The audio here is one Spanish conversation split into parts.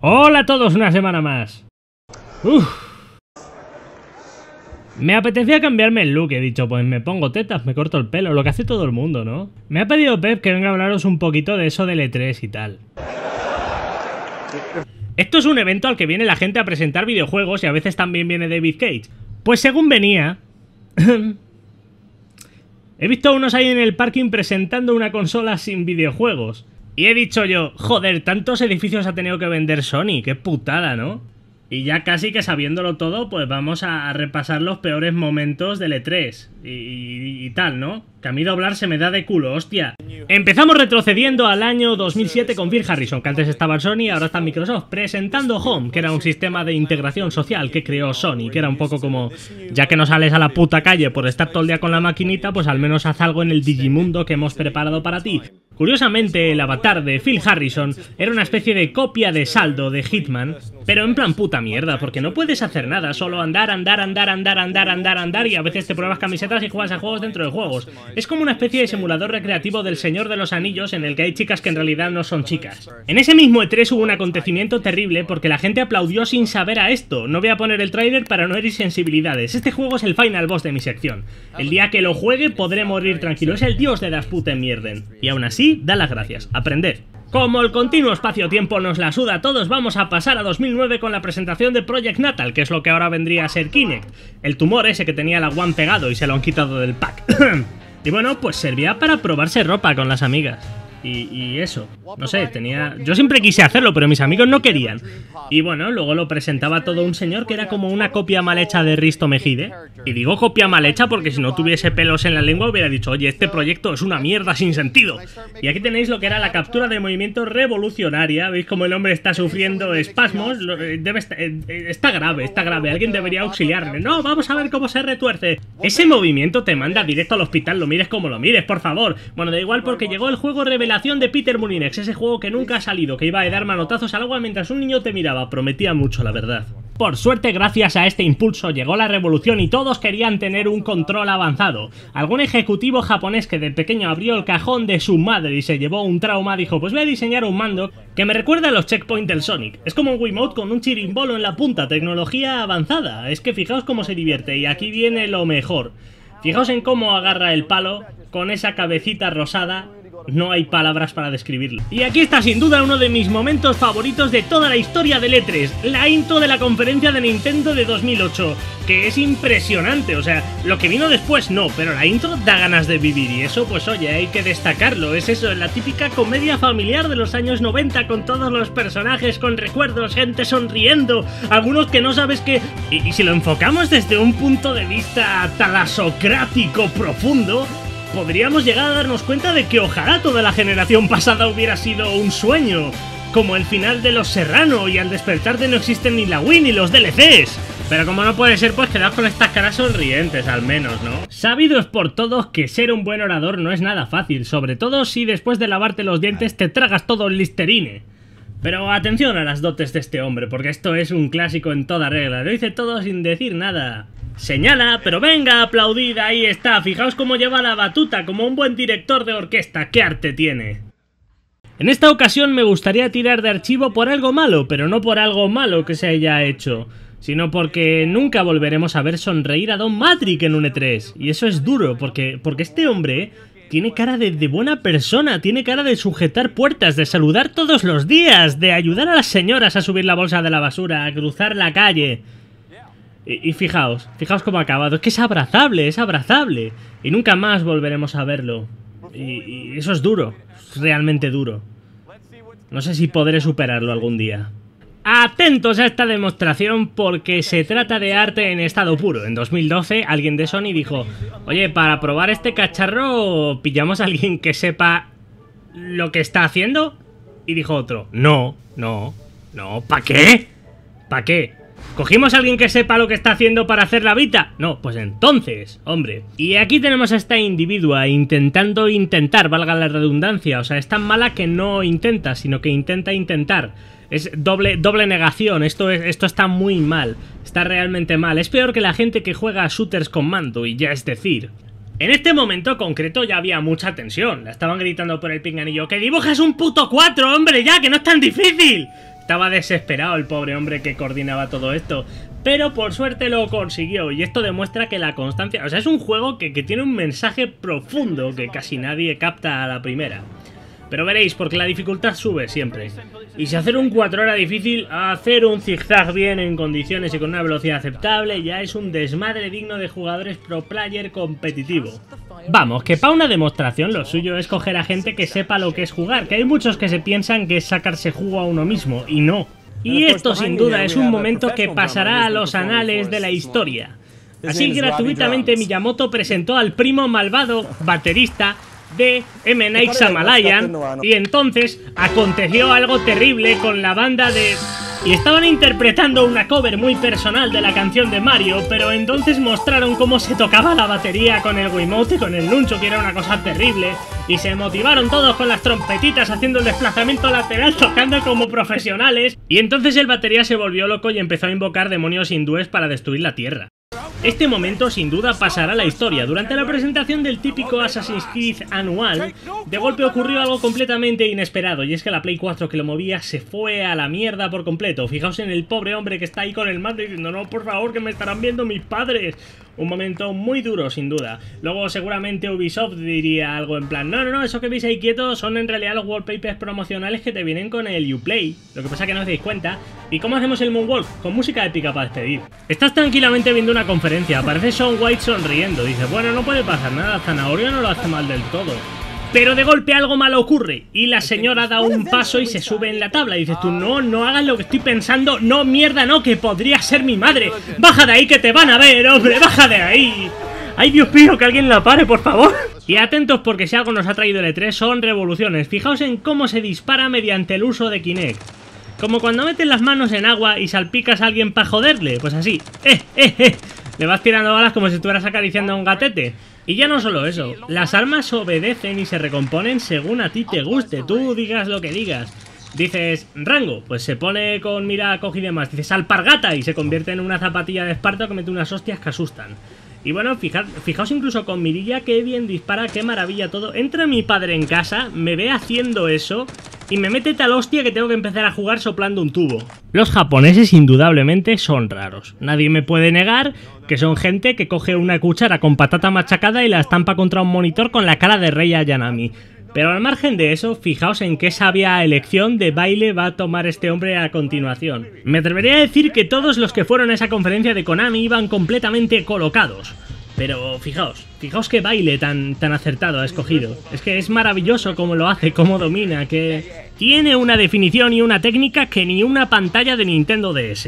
Hola a todos, una semana más. Me apetecía cambiarme el look, he dicho, pues me pongo tetas, me corto el pelo, lo que hace todo el mundo, ¿no? Me ha pedido Pep que venga a hablaros un poquito de eso del E3 y tal. Esto es un evento al que viene la gente a presentar videojuegos y a veces también viene David Cage. Pues según venía... he visto a unos ahí en el parking presentando una consola sin videojuegos. Y he dicho yo, joder, tantos edificios ha tenido que vender Sony, qué putada, ¿no? Y ya casi que sabiéndolo todo, pues vamos a repasar los peores momentos del E3 y tal, ¿no? Que a mí doblar se me da de culo, hostia. Empezamos retrocediendo al año 2007 con Phil Harrison, que antes estaba en Sony, ahora está en Microsoft, presentando Home, que era un sistema de integración social que creó Sony, que era un poco como, ya que no sales a la puta calle por estar todo el día con la maquinita, pues al menos haz algo en el Digimundo que hemos preparado para ti. Curiosamente, el avatar de Phil Harrison era una especie de copia de saldo de Hitman, pero en plan puta mierda, porque no puedes hacer nada, solo andar y a veces te pruebas camisetas y juegas a juegos dentro de juegos. Es como una especie de simulador recreativo del Señor de los Anillos en el que hay chicas que en realidad no son chicas. En ese mismo E3 hubo un acontecimiento terrible porque la gente aplaudió sin saber a esto. No voy a poner el tráiler para no herir sensibilidades. Este juego es el final boss de mi sección. El día que lo juegue podré morir tranquilo. Es el dios de las putas mierden. Y aún así, da las gracias. Aprended. Como el continuo espacio-tiempo nos la suda a todos, vamos a pasar a 2009 con la presentación de Project Natal, que es lo que ahora vendría a ser Kinect. El tumor ese que tenía la One pegado y se lo han quitado del pack. Y bueno, pues servía para probarse ropa con las amigas. Y eso, no sé, tenía... Yo siempre quise hacerlo, pero mis amigos no querían. Y bueno, luego lo presentaba todo un señor que era como una copia mal hecha de Risto Mejide. Y digo copia mal hecha porque si no tuviese pelos en la lengua hubiera dicho, oye, este proyecto es una mierda sin sentido. Y aquí tenéis lo que era la captura de movimiento revolucionaria. Veis como el hombre está sufriendo espasmos. Está grave, alguien debería auxiliarle. No, vamos a ver cómo se retuerce. Ese movimiento te manda directo al hospital, lo mires como lo mires, por favor. Bueno, da igual porque llegó el juego revelación de Peter Molyneux, ese juego que nunca ha salido, que iba a dar manotazos al agua mientras un niño te miraba. Prometía mucho, la verdad. Por suerte, gracias a este impulso llegó la revolución y todos querían tener un control avanzado. Algún ejecutivo japonés que de pequeño abrió el cajón de su madre y se llevó un trauma dijo, pues voy a diseñar un mando que me recuerda a los checkpoints del Sonic. Es como un Wiimote con un chirimbolo en la punta, tecnología avanzada. Es que fijaos cómo se divierte y aquí viene lo mejor. Fijaos en cómo agarra el palo con esa cabecita rosada. No hay palabras para describirlo. Y aquí está sin duda uno de mis momentos favoritos de toda la historia del E3, la intro de la conferencia de Nintendo de 2008, que es impresionante, o sea, lo que vino después no, pero la intro da ganas de vivir y eso pues oye, hay que destacarlo, es eso, la típica comedia familiar de los años 90 con todos los personajes, con recuerdos, gente sonriendo, algunos que no sabes qué... Y si lo enfocamos desde un punto de vista talasocrático profundo, podríamos llegar a darnos cuenta de que ojalá toda la generación pasada hubiera sido un sueño, como el final de Los Serrano y al despertarte no existen ni la Wii ni los DLCs. Pero como no puede ser, pues quedaos con estas caras sonrientes al menos, ¿no? Sabido es por todos que ser un buen orador no es nada fácil, sobre todo si después de lavarte los dientes te tragas todo el Listerine. Pero atención a las dotes de este hombre, porque esto es un clásico en toda regla, lo dice todo sin decir nada. Señala, pero venga, aplaudid, ahí está, fijaos cómo lleva la batuta, como un buen director de orquesta, qué arte tiene. En esta ocasión me gustaría tirar de archivo por algo malo, pero no por algo malo que se haya hecho, sino porque nunca volveremos a ver sonreír a Don Matrix en un E3, y eso es duro, porque este hombre tiene cara de buena persona, tiene cara de sujetar puertas, de saludar todos los días, de ayudar a las señoras a subir la bolsa de la basura, a cruzar la calle... Y fijaos cómo ha acabado, es que es abrazable, y nunca más volveremos a verlo, y eso es duro, es realmente duro, no sé si podré superarlo algún día. Atentos a esta demostración porque se trata de arte en estado puro. En 2012 alguien de Sony dijo, oye, para probar este cacharro pillamos a alguien que sepa lo que está haciendo, y dijo otro, no, ¿para qué? ¿Para qué? ¿Cogimos a alguien que sepa lo que está haciendo para hacer la Vita? No, pues entonces, hombre. Y aquí tenemos a esta individua intentando intentar, valga la redundancia. O sea, es tan mala que no intenta, sino que intenta intentar. Es doble negación, esto está muy mal. Está realmente mal. Es peor que la gente que juega a shooters con mando, y ya es decir... En este momento concreto ya había mucha tensión. La estaban gritando por el pinganillo, ¡que dibujes un puto 4, hombre, ya, que no es tan difícil! Estaba desesperado el pobre hombre que coordinaba todo esto. Pero por suerte lo consiguió, y esto demuestra que la constancia... O sea, es un juego que tiene un mensaje profundo que casi nadie capta a la primera. Pero veréis, porque la dificultad sube siempre. Y si hacer un 4 era difícil, hacer un zigzag bien en condiciones y con una velocidad aceptable ya es un desmadre digno de jugadores pro player competitivo. Vamos, que para una demostración lo suyo es coger a gente que sepa lo que es jugar, que hay muchos que se piensan que es sacarse jugo a uno mismo, y no. Y esto sin duda es un momento que pasará a los anales de la historia. Así gratuitamente Miyamoto presentó al primo malvado baterista de M. Night Shyamalan, y entonces aconteció algo terrible con la banda de... Y estaban interpretando una cover muy personal de la canción de Mario, pero entonces mostraron cómo se tocaba la batería con el Wiimote y con el Nunchuk, que era una cosa terrible, y se motivaron todos con las trompetitas haciendo el desplazamiento lateral, tocando como profesionales, y entonces el batería se volvió loco y empezó a invocar demonios hindúes para destruir la Tierra. Este momento sin duda pasará a la historia. Durante la presentación del típico Assassin's Creed anual, de golpe ocurrió algo completamente inesperado, y es que la Play 4 que lo movía se fue a la mierda por completo. Fijaos en el pobre hombre que está ahí con el mando diciendo: no, por favor, que me estarán viendo mis padres. Un momento muy duro, sin duda. Luego seguramente Ubisoft diría algo en plan: no, eso que veis ahí quieto son en realidad los wallpapers promocionales que te vienen con el Uplay. Lo que pasa que no os dais cuenta. ¿Y cómo hacemos el Moonwalk? Con música épica para despedir. Estás tranquilamente viendo una conferencia, aparece Shaun White sonriendo. Dice: bueno, no puede pasar nada, Zanahoria no lo hace mal del todo. Pero de golpe algo malo ocurre, y la señora da un paso y se sube en la tabla. Y dices tú: no hagas lo que estoy pensando. No, mierda, no, que podría ser mi madre. Baja de ahí que te van a ver, hombre, baja de ahí. Ay, Dios mío, que alguien la pare, por favor. Y atentos, porque si algo nos ha traído el E3 son revoluciones. Fijaos en cómo se dispara mediante el uso de Kinect. Como cuando metes las manos en agua y salpicas a alguien para joderle. Pues así, le vas tirando balas como si estuvieras acariciando a un gatete. Y ya no solo eso, las armas obedecen y se recomponen según a ti te guste, tú digas lo que digas. Dices rango, pues se pone con mira cogida y demás. Dices alpargata y se convierte en una zapatilla de Esparta que mete unas hostias que asustan. Y bueno, fijaos incluso con mirilla qué bien dispara, qué maravilla todo. Entra mi padre en casa, me ve haciendo eso y me mete tal hostia que tengo que empezar a jugar soplando un tubo. Los japoneses indudablemente son raros. Nadie me puede negar que son gente que coge una cuchara con patata machacada y la estampa contra un monitor con la cara de Rei Ayanami. Pero al margen de eso, fijaos en qué sabia elección de baile va a tomar este hombre a continuación. Me atrevería a decir que todos los que fueron a esa conferencia de Konami iban completamente colocados. Pero fijaos qué baile tan acertado ha escogido. Es que es maravilloso cómo lo hace, cómo domina, que tiene una definición y una técnica que ni una pantalla de Nintendo DS.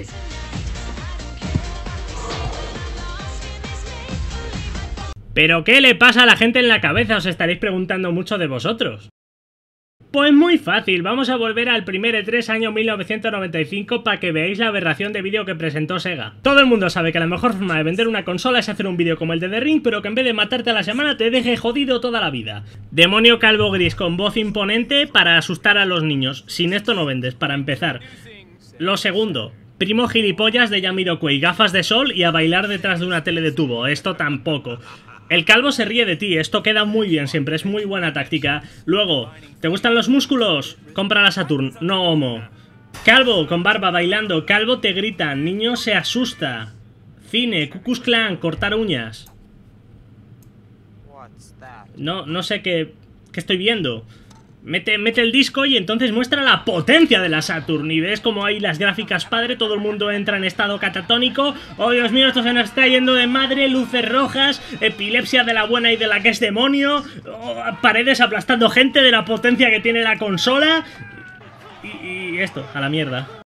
¿Pero qué le pasa a la gente en la cabeza? Os estaréis preguntando mucho de vosotros. Pues muy fácil, vamos a volver al primer E3 año 1995 para que veáis la aberración de vídeo que presentó Sega. Todo el mundo sabe que la mejor forma de vender una consola es hacer un vídeo como el de The Ring, pero que en vez de matarte a la semana te deje jodido toda la vida. Demonio calvo gris con voz imponente para asustar a los niños. Sin esto no vendes, para empezar. Lo segundo, primo gilipollas de Jamiroquai, gafas de sol y a bailar detrás de una tele de tubo. Esto tampoco. El calvo se ríe de ti, esto queda muy bien siempre, es muy buena táctica. Luego, ¿te gustan los músculos? Compra la Saturn, no homo. Calvo con barba bailando, calvo te grita, niño se asusta. Cine, Ku Klux Klan, cortar uñas. No sé qué estoy viendo. Mete el disco y entonces muestra la potencia de la Saturn. Y ves como hay las gráficas padre, todo el mundo entra en estado catatónico. Oh, Dios mío, esto se nos está yendo de madre, luces rojas, epilepsia de la buena y de la que es demonio, paredes aplastando gente de la potencia que tiene la consola. Y esto, a la mierda.